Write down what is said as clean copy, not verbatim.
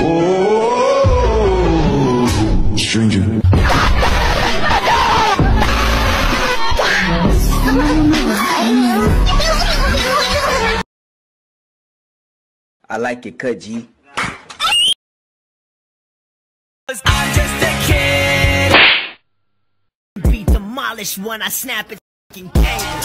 Oh, stranger. I like it, cut G. I'm just a kid. Be demolished when I snap it. Fucking